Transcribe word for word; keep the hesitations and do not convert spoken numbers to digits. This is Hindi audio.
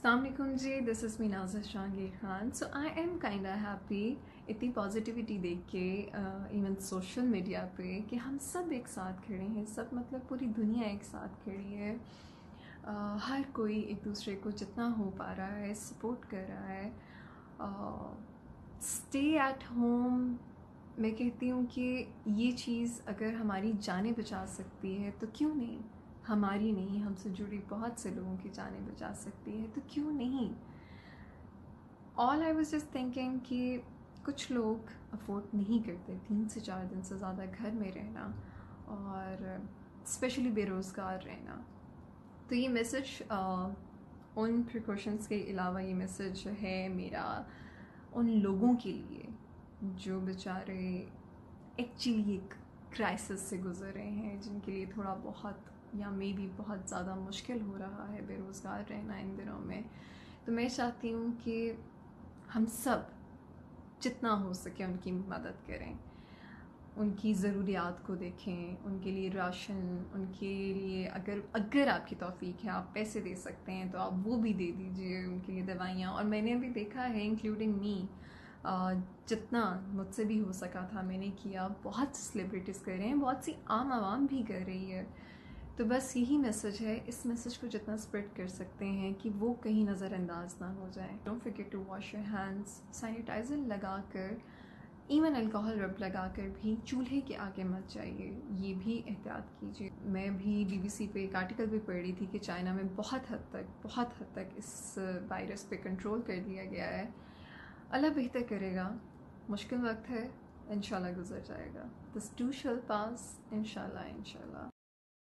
अस्सलामुअलैकुम जी, this is me Naza Jahangir Khan. So I am kind happy इतनी पॉजिटिविटी देख के इवन सोशल मीडिया पे कि हम सब एक साथ खड़े हैं। सब मतलब पूरी दुनिया एक साथ खड़ी है। uh, हर कोई एक दूसरे को जितना हो पा रहा है सपोर्ट कर रहा है। स्टे एट होम, मैं कहती हूँ कि ये चीज़ अगर हमारी जानें बचा सकती है तो क्यों नहीं, हमारी नहीं हमसे जुड़ी बहुत से लोगों की जानें बचा सकती है तो क्यों नहीं। All I was just thinking कि कुछ लोग अफोर्ड नहीं करते तीन से चार दिन से ज़्यादा घर में रहना और स्पेशली बेरोज़गार रहना। तो ये मैसेज उन प्रिकॉशंस के अलावा ये मैसेज है मेरा उन लोगों के लिए जो बेचारे एक्चुअली एक क्राइसिस से गुजर रहे हैं, जिनके लिए थोड़ा बहुत या मे बी बहुत ज़्यादा मुश्किल हो रहा है बेरोज़गार रहना इन दिनों में। तो मैं चाहती हूँ कि हम सब जितना हो सके उनकी मदद करें, उनकी ज़रूरियात को देखें, उनके लिए राशन, उनके लिए अगर अगर आपकी तौफीक है आप पैसे दे सकते हैं तो आप वो भी दे दीजिए, उनके लिए दवाइयाँ। और मैंने भी देखा है इंक्लूडिंग मी, जितना मुझसे भी हो सका था मैंने किया। बहुत सेलिब्रिटीज़ कर रहे हैं, बहुत सी आम आवाम भी कर रही है। तो बस यही मैसेज है, इस मैसेज को जितना स्प्रेड कर सकते हैं कि वो कहीं नज़रअंदाज ना हो जाए। Don't forget to wash your hands, sanitiser लगा कर, इवन अल्कोहल रब लगा कर भी चूल्हे के आगे मत जाइए, ये भी एहतियात कीजिए। मैं भी बीबीसी पे एक आर्टिकल भी पढ़ रही थी कि चाइना में बहुत हद तक बहुत हद तक इस वायरस पे कंट्रोल कर दिया गया है। अल्लाह बेहतर करेगा, मुश्किल वक्त है, इंशाल्लाह गुजर जाएगा। दिस टू शैल पास, इंशाल्लाह इंशाल्लाह।